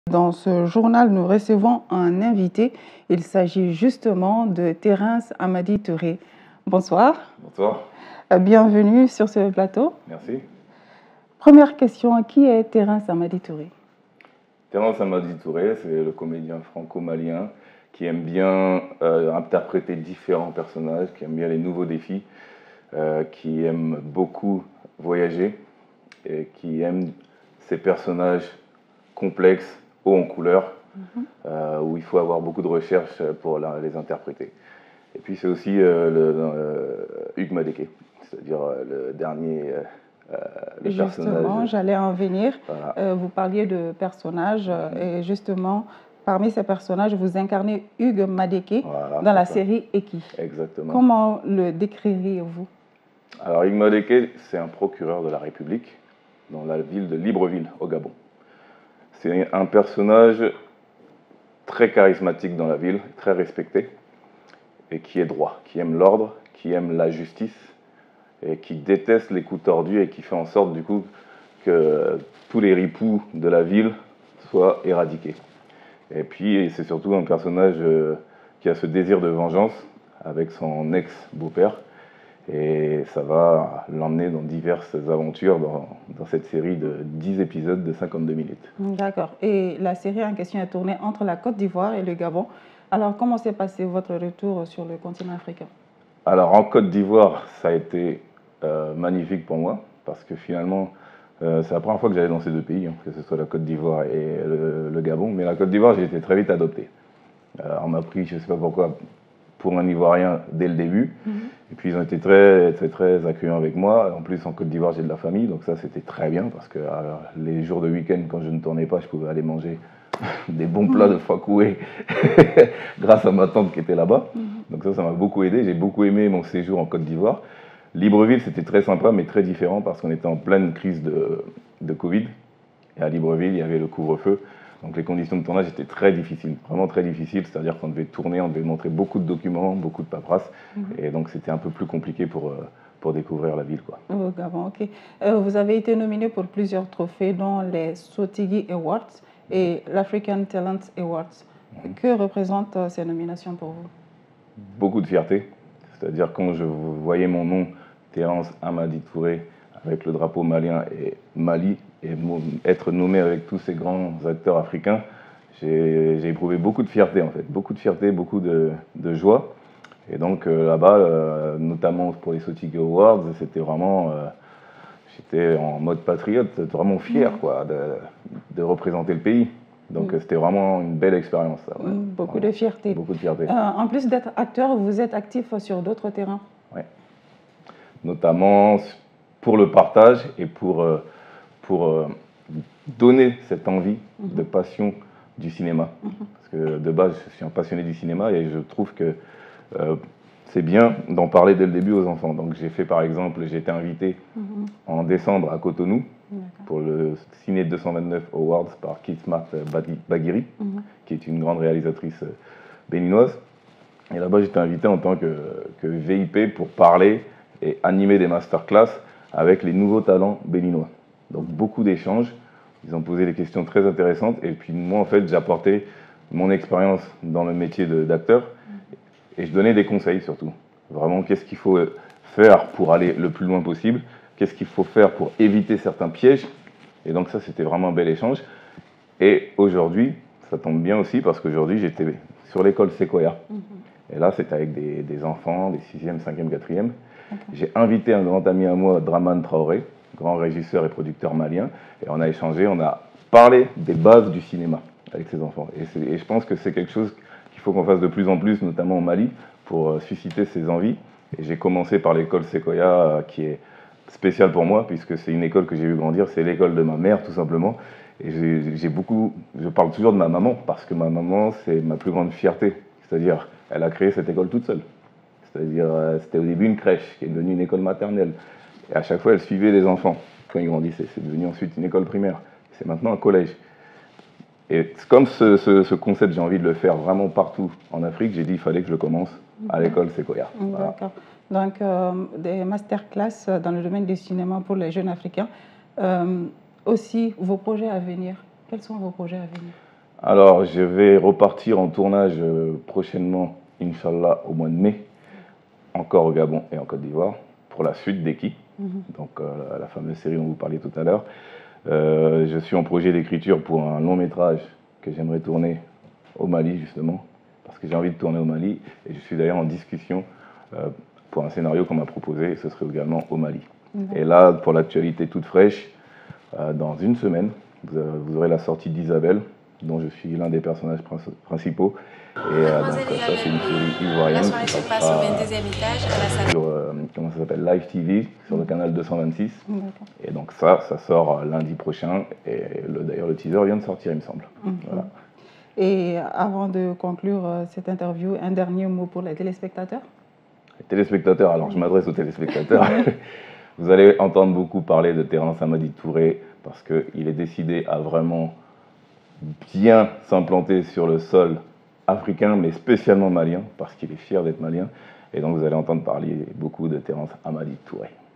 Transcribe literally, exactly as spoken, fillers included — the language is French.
Dans ce journal, nous recevons un invité. Il s'agit justement de Terence Amadi Touré. Bonsoir. Bonsoir. Bienvenue sur ce plateau. Merci. Première question, qui est Terence Amadi Touré? Terence Amadi Touré, c'est le comédien franco-malien qui aime bien euh, interpréter différents personnages, qui aime bien les nouveaux défis, euh, qui aime beaucoup voyager et qui aime ces personnages complexes, hauts en couleur, mm-hmm. euh, où il faut avoir beaucoup de recherche pour la, les interpréter. Et puis c'est aussi euh, le, euh, Hugues Madeke, c'est-à-dire euh, le dernier euh, le justement, personnage. J'allais en venir. Voilà. Euh, vous parliez de personnages mm-hmm. et justement, parmi ces personnages, vous incarnez Hugues Madeke voilà, dans la ça. série Eki. Exactement. Comment le décririez-vous? Alors Hugues Madeke, c'est un procureur de la République dans la ville de Libreville, au Gabon. C'est un personnage très charismatique dans la ville, très respecté, et qui est droit, qui aime l'ordre, qui aime la justice, et qui déteste les coups tordus, et qui fait en sorte du coup que tous les ripoux de la ville soient éradiqués. Et puis c'est surtout un personnage qui a ce désir de vengeance avec son ex-beau-père, et ça va l'emmener dans diverses aventures dans, dans cette série de dix épisodes de cinquante-deux minutes. D'accord. Et la série en question est tournée entre la Côte d'Ivoire et le Gabon. Alors, comment s'est passé votre retour sur le continent africain? Alors, en Côte d'Ivoire, ça a été euh, magnifique pour moi, parce que finalement, euh, c'est la première fois que j'allais dans ces deux pays, hein, que ce soit la Côte d'Ivoire et le, le Gabon. Mais la Côte d'Ivoire, j'ai été très vite adopté. Euh, on m'a pris, je ne sais pas pourquoi, pour un Ivoirien dès le début. Mm-hmm. Et puis ils ont été très, très, très accueillants avec moi. En plus, en Côte d'Ivoire, j'ai de la famille, donc ça, c'était très bien, parce que alors, les jours de week-end, quand je ne tournais pas, je pouvais aller manger des bons plats de fakoué grâce à ma tante qui était là-bas. Mm-hmm. Donc ça, ça m'a beaucoup aidé. J'ai beaucoup aimé mon séjour en Côte d'Ivoire. Libreville, c'était très sympa, mais très différent, parce qu'on était en pleine crise de, de Covid. Et à Libreville, il y avait le couvre-feu. Donc les conditions de tournage étaient très difficiles, vraiment très difficiles, c'est-à-dire qu'on devait tourner, on devait montrer beaucoup de documents, beaucoup de paperasse, mmh. et donc c'était un peu plus compliqué pour, pour découvrir la ville, quoi. Au Gabon, ok. Euh, vous avez été nominé pour plusieurs trophées, dont les Sotigi Awards et l'African Talent Awards. Mmh. Que représentent euh, ces nominations pour vous? Beaucoup de fierté, c'est-à-dire quand je voyais mon nom, Terence Amadi Touré, avec le drapeau malien et Mali, et être nommé avec tous ces grands acteurs africains, j'ai éprouvé beaucoup de fierté en fait, beaucoup de fierté, beaucoup de, de joie. Et donc euh, là-bas, euh, notamment pour les Sotigi Awards, c'était vraiment, euh, j'étais en mode patriote, vraiment fier quoi, de, de représenter le pays. Donc mmh. c'était vraiment une belle expérience. Ça, ouais. Beaucoup voilà. de fierté. Beaucoup de fierté. Euh, en plus d'être acteur, vous êtes actif sur d'autres terrains. Oui. Notamment pour le partage et pour, euh, pour euh, donner cette envie mmh. de passion du cinéma. Mmh. Parce que de base, je suis un passionné du cinéma et je trouve que euh, c'est bien d'en parler dès le début aux enfants. Donc j'ai fait par exemple, j'ai été invité mmh. en décembre à Cotonou pour le Ciné deux cent vingt-neuf Awards par Kismat Baghiri, mmh. qui est une grande réalisatrice béninoise. Et là-bas, j'étais invité en tant que, que V I P pour parler et animer des masterclass avec les nouveaux talents béninois. Donc beaucoup d'échanges, ils ont posé des questions très intéressantes et puis moi en fait j'apportais mon expérience dans le métier d'acteur et je donnais des conseils surtout. Vraiment qu'est-ce qu'il faut faire pour aller le plus loin possible, qu'est-ce qu'il faut faire pour éviter certains pièges, et donc ça c'était vraiment un bel échange. Et aujourd'hui, ça tombe bien aussi parce qu'aujourd'hui j'étais sur l'école Sequoia. Mm-hmm. Et là c'était avec des, des enfants, des sixième, cinquième, quatrième. Okay. J'ai invité un grand ami à moi, Dramane Traoré, grand régisseur et producteur malien, et on a échangé, on a parlé des bases du cinéma avec ces enfants. Et, et je pense que c'est quelque chose qu'il faut qu'on fasse de plus en plus, notamment au Mali, pour euh, susciter ces envies. Et j'ai commencé par l'école Sequoia, euh, qui est spéciale pour moi, puisque c'est une école que j'ai vu grandir, c'est l'école de ma mère, tout simplement. Et j'ai beaucoup, je parle toujours de ma maman, parce que ma maman, c'est ma plus grande fierté. C'est-à-dire, elle a créé cette école toute seule. C'est-à-dire, euh, c'était au début une crèche, qui est devenue une école maternelle. Et à chaque fois, elle suivait les enfants. Quand ils grandissaient, c'est devenu ensuite une école primaire. C'est maintenant un collège. Et comme ce, ce, ce concept, j'ai envie de le faire vraiment partout en Afrique, j'ai dit qu'il fallait que je le commence à l'école Sequoia. Voilà. D'accord. Donc, euh, des masterclass dans le domaine du cinéma pour les jeunes Africains. Euh, aussi, vos projets à venir. Quels sont vos projets à venir? Alors, je vais repartir en tournage euh, prochainement, Inch'Allah, au mois de mai, encore au Gabon et en Côte d'Ivoire, pour la suite d'Eki, mm-hmm. donc euh, la, la fameuse série dont vous parliez tout à l'heure. Euh, je suis en projet d'écriture pour un long métrage que j'aimerais tourner au Mali, justement, parce que j'ai envie de tourner au Mali, et je suis d'ailleurs en discussion euh, pour un scénario qu'on m'a proposé, et ce serait également au Mali. Mm-hmm. Et là, pour l'actualité toute fraîche, euh, dans une semaine, vous, euh, vous aurez la sortie d'Isabelle, dont je suis l'un des personnages principaux. Et euh, donc, ça, c'est une série ivoirienne qui passera sur, euh, comment ça s'appelle, Live T V, sur le canal deux cent vingt-six. Et donc ça, ça sort lundi prochain. Et d'ailleurs, le teaser vient de sortir, il me semble. Mm-hmm. Voilà. Et avant de conclure cette interview, un dernier mot pour les téléspectateurs? Les téléspectateurs, alors je m'adresse aux téléspectateurs. Vous allez entendre beaucoup parler de Terrence Amadi Touré, parce qu'il est décidé à vraiment bien s'implanter sur le sol africain, mais spécialement malien, parce qu'il est fier d'être malien. Et donc vous allez entendre parler beaucoup de Terrence Amadi Touré.